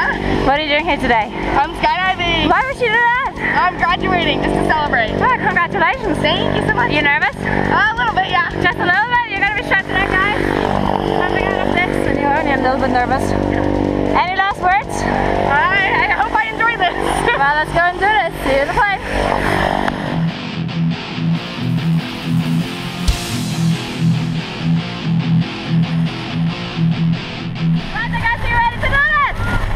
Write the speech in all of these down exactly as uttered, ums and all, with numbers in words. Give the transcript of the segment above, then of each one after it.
What are you doing here today? I'm skydiving. Why would you do that? I'm graduating just to celebrate. Oh, congratulations. Thank you so much. Are you nervous? Uh, a little bit, yeah. Just a little bit? You're going to be strapped in, guys. Coming out of this and you're only a little bit nervous. Any last words? I, I hope I enjoy this. Well, let's go and do this. See you in the plane. Right, I guess you're ready to do this.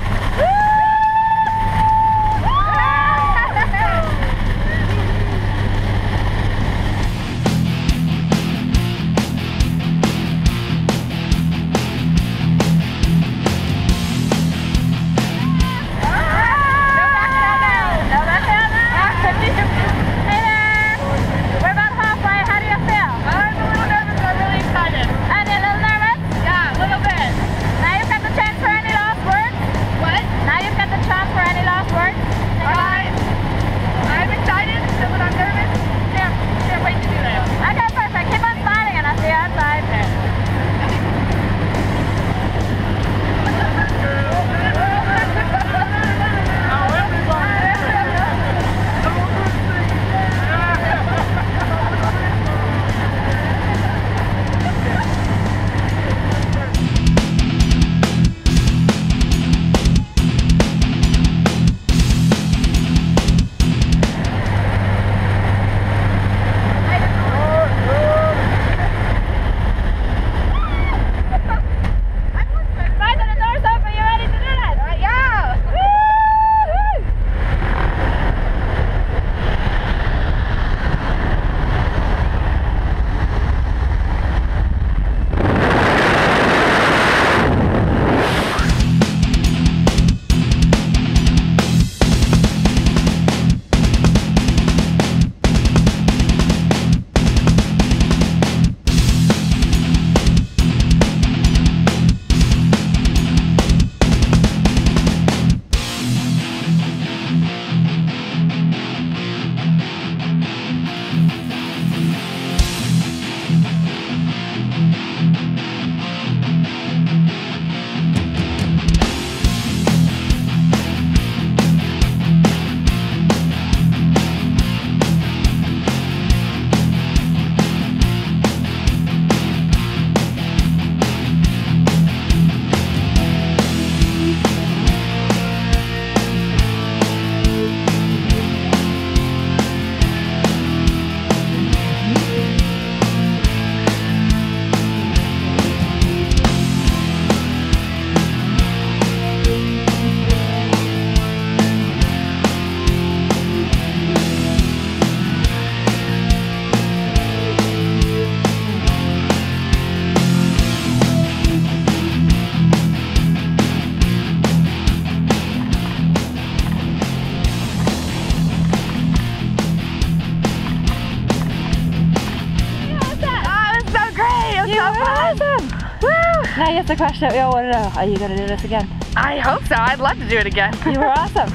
Awesome! Woo! Now you have the question that we all want to know. Are you going to do this again? I hope so. I'd love to do it again. You were awesome.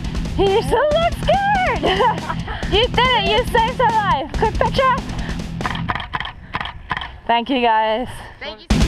You still look scared! You did it! You saved her life! Quick picture! Thank you guys. Thank you.